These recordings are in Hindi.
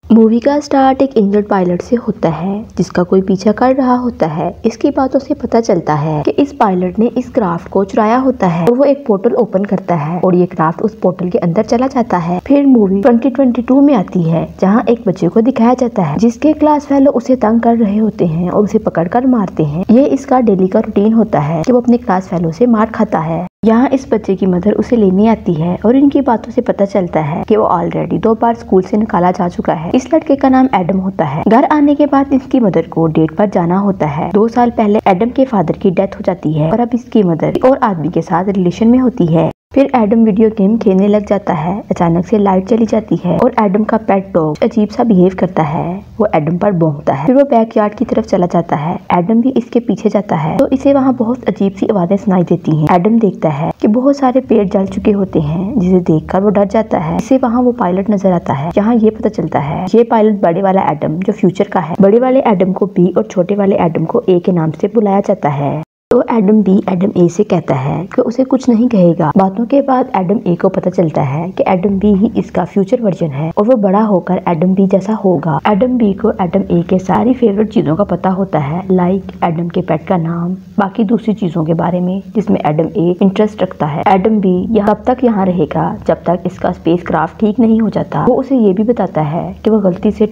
मूवी का स्टार्ट एक इंजर्ड पायलट से होता है जिसका कोई पीछा कर रहा होता है। इसकी बातों से पता चलता है कि इस पायलट ने इस क्राफ्ट को चुराया होता है और वो एक पोर्टल ओपन करता है और ये क्राफ्ट उस पोर्टल के अंदर चला जाता है। फिर मूवी 2022 में आती है जहाँ एक बच्चे को दिखाया जाता है जिसके क्लास फेलो उसे तंग कर रहे होते हैं और उसे पकड़कर मारते हैं। ये इसका डेली का रूटीन होता है कि वो अपने क्लास फेलो से मार खाता है। यहाँ इस बच्चे की मदर उसे लेने आती है और इनकी बातों से पता चलता है कि वो ऑलरेडी 2 बार स्कूल से निकाला जा चुका है। इस लड़के का नाम एडम होता है। घर आने के बाद इसकी मदर को डेट पर जाना होता है। 2 साल पहले एडम के फादर की डेथ हो जाती है और अब इसकी मदर और आदमी के साथ रिलेशन में होती है। फिर एडम वीडियो गेम खेलने लग जाता है। अचानक से लाइट चली जाती है और एडम का पेट डॉग अजीब सा बिहेव करता है। वो एडम पर भौंकता है। फिर वो बैकयार्ड की तरफ चला जाता है। एडम भी इसके पीछे जाता है तो इसे वहाँ बहुत अजीब सी आवाजें सुनाई देती हैं। एडम देखता है कि बहुत सारे पेड़ जल चुके होते हैं जिसे देखकर वो डर जाता है। इसे वहाँ वो पायलट नजर आता है। यहाँ ये पता चलता है ये पायलट बड़े वाला एडम जो फ्यूचर का है। बड़े वाले एडम को बी और छोटे वाले एडम को ए के नाम से बुलाया जाता है। तो एडम बी एडम ए से कहता है कि उसे कुछ नहीं कहेगा। बातों के बाद एडम ए को पता चलता है कि एडम बी ही इसका फ्यूचर वर्जन है और वो बड़ा होकर एडम बी जैसा होगा। एडम बी को एडम ए के सारी फेवरेट चीजों का पता होता है, लाइक एडम के पेट का नाम, बाकी दूसरी चीजों के बारे में जिसमें एडम ए इंटरेस्ट रखता है। एडम बी तब तक यहाँ रहेगा जब तक इसका स्पेस क्राफ्ट ठीक नहीं हो जाता। वो उसे ये भी बताता है कि वो गलती से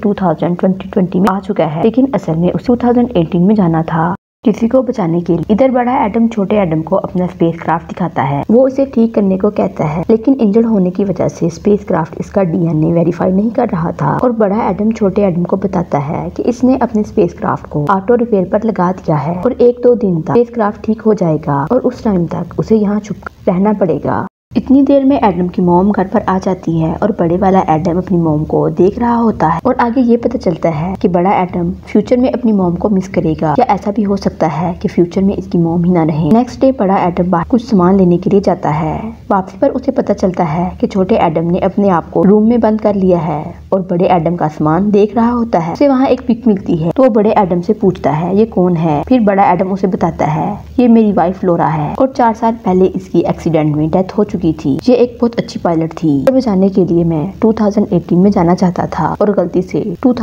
2020 में आ चुका है लेकिन असल में उसे 2018 में जाना था किसी को बचाने के लिए। इधर बड़ा एडम छोटे एडम को अपना स्पेस क्राफ्ट दिखाता है। वो उसे ठीक करने को कहता है लेकिन इंजर्ड होने की वजह से स्पेस क्राफ्ट इसका डीएनए वेरीफाई नहीं कर रहा था और बड़ा एडम छोटे एडम को बताता है कि इसने अपने स्पेस क्राफ्ट को ऑटो रिपेयर पर लगा दिया है और 1-2 दिन तक स्पेस क्राफ्ट ठीक हो जाएगा और उस टाइम तक उसे यहाँ छुप रहना पड़ेगा। इतनी देर में एडम की मॉम घर पर आ जाती है और बड़े वाला एडम अपनी मॉम को देख रहा होता है और आगे ये पता चलता है कि बड़ा एडम फ्यूचर में अपनी मॉम को मिस करेगा या ऐसा भी हो सकता है कि फ्यूचर में इसकी मॉम ही ना रहे। नेक्स्ट डे बड़ा एडम बाहर कुछ सामान लेने के लिए जाता है। वापसी पर उसे पता चलता है कि छोटे एडम ने अपने आप को रूम में बंद कर लिया है और बड़े एडम का सामान देख रहा होता है। उसे वहाँ एक पिक मिलती है तो वो बड़े एडम से पूछता है ये कौन है। फिर बड़ा एडम उसे बताता है ये मेरी वाइफ लोरा है और 4 साल पहले इसकी एक्सीडेंट में डेथ हो चुकी थी। ये एक बहुत अच्छी पायलट थी। बचाने के लिए मैं 2018 में जाना चाहता था और गलती से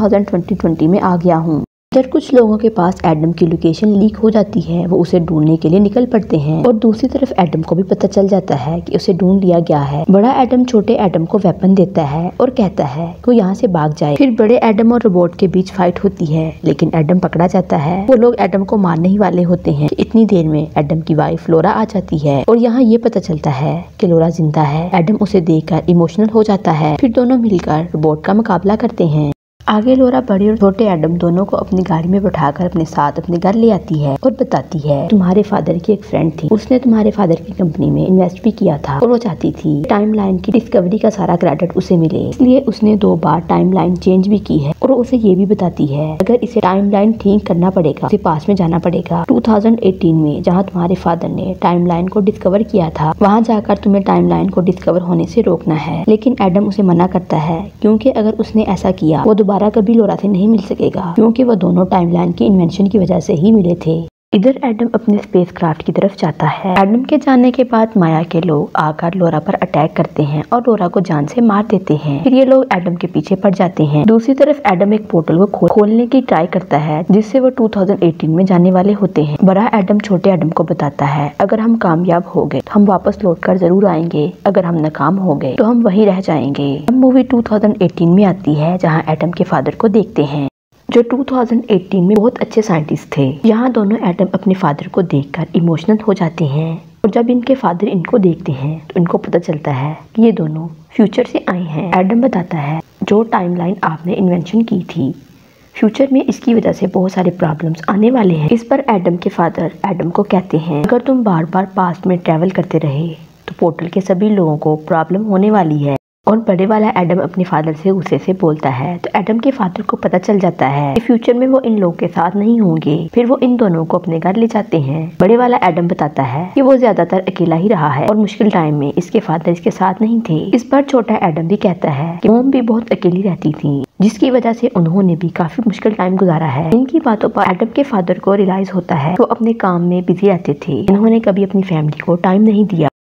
2020 में आ गया हूँ। जब कुछ लोगों के पास एडम की लोकेशन लीक हो जाती है वो उसे ढूंढने के लिए निकल पड़ते हैं और दूसरी तरफ एडम को भी पता चल जाता है कि उसे ढूंढ लिया गया है। बड़ा एडम छोटे एडम को वेपन देता है और कहता है कि वो यहाँ से भाग जाए। फिर बड़े एडम और रोबोट के बीच फाइट होती है लेकिन एडम पकड़ा जाता है। वो लोग एडम को मारने ही वाले होते हैं। इतनी देर में एडम की वाइफ लोरा आ जाती है और यहाँ ये पता चलता है कि लोरा जिंदा है। एडम उसे देखकर इमोशनल हो जाता है। फिर दोनों मिलकर रोबोट का मुकाबला करते हैं। आगे लोरा बड़े और छोटे एडम दोनों को अपनी गाड़ी में बैठाकर अपने साथ अपने घर ले आती है और बताती है तुम्हारे फादर की एक फ्रेंड थी, उसने तुम्हारे फादर की कंपनी में इन्वेस्ट भी किया था और वो चाहती थी टाइमलाइन की डिस्कवरी का सारा क्रेडिट उसे मिले, इसलिए उसने 2 बार टाइमलाइन चेंज भी की है। और उसे ये भी बताती है अगर इसे टाइमलाइन ठीक करना पड़ेगा उसे पास में जाना पड़ेगा 2018 में जहाँ तुम्हारे फादर ने टाइमलाइन को डिस्कवर किया था। वहाँ जाकर तुम्हें टाइमलाइन को डिस्कवर होने से रोकना है। लेकिन एडम उसे मना करता है क्योंकि अगर उसने ऐसा किया वो दोबारा कभी लोरा से नहीं मिल सकेगा क्योंकि वो दोनों टाइमलाइन की इन्वेंशन की वजह से ही मिले थे। इधर एडम अपने स्पेस क्राफ्ट की तरफ जाता है। एडम के जाने के बाद माया के लोग आकर लोरा पर अटैक करते हैं और लोरा को जान से मार देते हैं। फिर ये लोग एडम के पीछे पड़ जाते हैं। दूसरी तरफ एडम एक पोर्टल को खोलने की ट्राई करता है जिससे वो 2018 में जाने वाले होते हैं। बड़ा एडम छोटे एडम को बताता है अगर हम कामयाब हो गए तो हम वापस लौट कर जरूर आएंगे, अगर हम नाकाम हो गए तो हम वहीं रह जाएंगे। अब मूवी 2018 में आती है जहाँ एडम के फादर को देखते हैं जो 2018 में बहुत अच्छे साइंटिस्ट थे। यहाँ दोनों एडम अपने फादर को देखकर इमोशनल हो जाते हैं और जब इनके फादर इनको देखते हैं तो इनको पता चलता है कि ये दोनों फ्यूचर से आए हैं। एडम बताता है जो टाइमलाइन आपने इन्वेंशन की थी फ्यूचर में इसकी वजह से बहुत सारे प्रॉब्लम्स आने वाले हैं। इस पर एडम के फादर एडम को कहते हैं अगर तुम बार बार पास्ट में ट्रेवल करते रहे तो पोर्टल के सभी लोगों को प्रॉब्लम होने वाली है। और बड़े वाला एडम अपने फादर से गुस्से से बोलता है तो एडम के फादर को पता चल जाता है कि फ्यूचर में वो इन लोगों के साथ नहीं होंगे। फिर वो इन दोनों को अपने घर ले जाते हैं। बड़े वाला एडम बताता है कि वो ज्यादातर अकेला ही रहा है और मुश्किल टाइम में इसके फादर इसके साथ नहीं थे। इस पर छोटा एडम भी कहता है कि मॉम भी बहुत अकेली रहती थी जिसकी वजह से उन्होंने भी काफी मुश्किल टाइम गुजारा है। इनकी बातों पर एडम के फादर को रियलाइज होता है वो अपने काम में बिजी रहते थे, इन्होंने कभी अपनी फैमिली को टाइम नहीं दिया।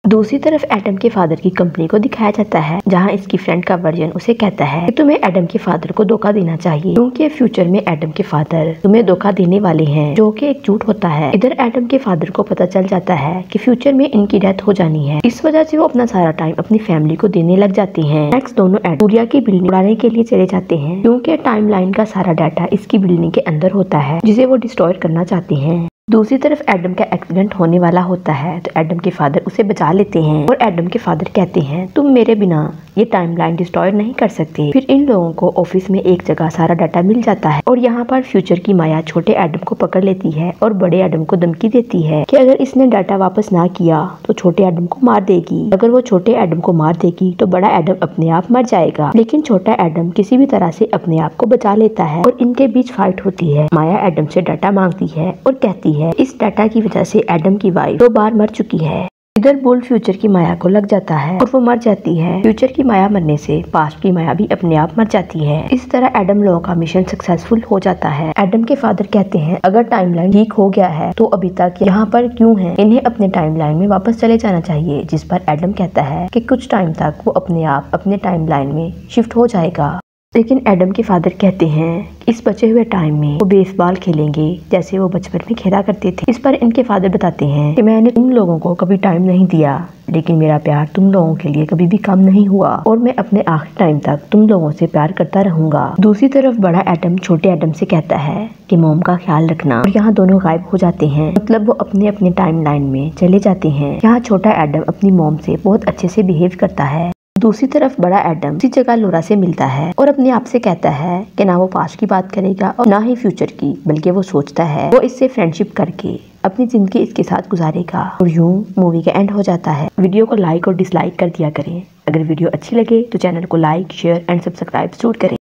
दूसरी तरफ एडम के फादर की कंपनी को दिखाया जाता है, जहाँ इसकी फ्रेंड का वर्जन उसे कहता है कि तुम्हें एडम के फादर को धोखा देना चाहिए, क्योंकि फ्यूचर में एडम के फादर तुम्हें धोखा देने वाले हैं, जो कि एक झूठ होता है। इधर एडम के फादर को पता चल जाता है कि फ्यूचर में इनकी डेथ हो जानी है, इस वजह से वो अपना सारा टाइम अपनी फैमिली को देने लग जाते हैं। नेक्स्ट दोनों एडम सूर्या की बिल्डिंग उड़ाने के लिए चले जाते हैं, क्योंकि टाइमलाइन का सारा डाटा इसकी बिल्डिंग के अंदर होता है, जिसे वो डिस्ट्रॉय करना चाहते हैं। दूसरी तरफ एडम का एक्सीडेंट होने वाला होता है, तो एडम के फादर उसे बचा लेते हैं और एडम के फादर कहते हैं तुम मेरे बिना ये टाइमलाइन डिस्ट्रॉय नहीं कर सकते। फिर इन लोगों को ऑफिस में एक जगह सारा डाटा मिल जाता है और यहाँ पर फ्यूचर की माया छोटे एडम को पकड़ लेती है और बड़े एडम को धमकी देती है कि अगर इसने डाटा वापस ना किया तो छोटे एडम को मार देगी। अगर वो छोटे एडम को मार देगी तो बड़ा एडम अपने आप मर जाएगा, लेकिन छोटा एडम किसी भी तरह से अपने आप को बचा लेता है और इनके बीच फाइट होती है। माया एडम से डाटा मांगती है और कहती है इस डाटा की वजह से एडम की वाइफ 2 बार मर चुकी है। इधर बुल फ्यूचर की माया को लग जाता है और वो मर जाती है। फ्यूचर की माया मरने से पास्ट की माया भी अपने आप मर जाती है। इस तरह एडम लोगों का मिशन सक्सेसफुल हो जाता है। एडम के फादर कहते हैं अगर टाइमलाइन ठीक हो गया है तो अभी तक यहाँ पर क्यों है, इन्हें अपने टाइमलाइन में वापस चले जाना चाहिए। जिस पर एडम कहता है कि कुछ टाइम तक वो अपने आप अपने टाइमलाइन में शिफ्ट हो जाएगा। लेकिन एडम के फादर कहते हैं इस बचे हुए टाइम में वो बेसबॉल खेलेंगे जैसे वो बचपन में खेला करते थे। इस पर इनके फादर बताते हैं कि मैंने तुम लोगों को कभी टाइम नहीं दिया, लेकिन मेरा प्यार तुम लोगों के लिए कभी भी कम नहीं हुआ और मैं अपने आखिरी टाइम तक तुम लोगों से प्यार करता रहूंगा। दूसरी तरफ बड़ा एडम छोटे एडम से कहता है कि मॉम का ख्याल रखना, और यहाँ दोनों गायब हो जाते हैं, मतलब वो अपने अपने टाइमलाइन में चले जाते हैं। यहाँ छोटा एडम अपनी मॉम से बहुत अच्छे से बिहेव करता है। दूसरी तरफ बड़ा एडम उसी जगह लोरा से मिलता है और अपने आप से कहता है कि ना वो पास्ट की बात करेगा और ना ही फ्यूचर की, बल्कि वो सोचता है वो इससे फ्रेंडशिप करके अपनी जिंदगी इसके साथ गुजारेगा। और यूं मूवी का एंड हो जाता है। वीडियो को लाइक और डिसलाइक कर दिया करें। अगर वीडियो अच्छी लगे तो चैनल को लाइक, शेयर एंड सब्सक्राइब जरूर करें।